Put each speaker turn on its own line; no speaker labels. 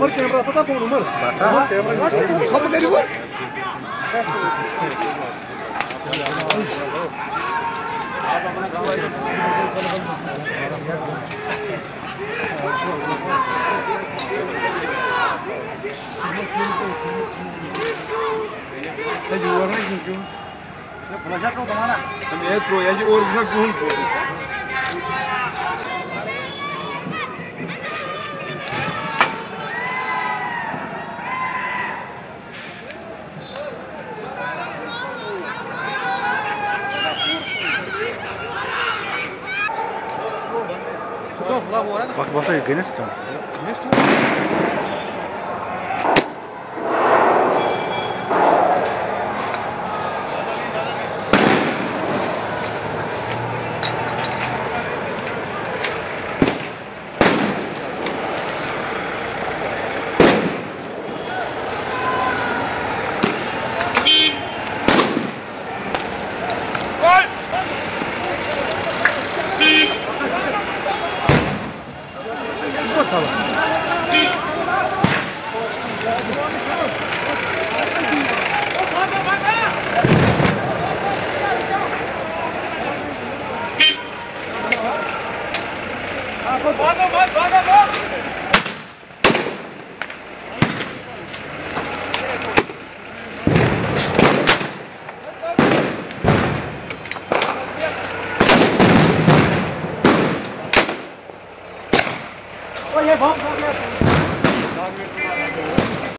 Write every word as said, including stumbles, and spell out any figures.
Umur camera apa tak umur? Bahasa camera. Kamu dari mana? Tadi orang lagi tu. Pelajar kau kemana? Kami itu ya jadi orang pun. Bak basa Afganistan. What's up?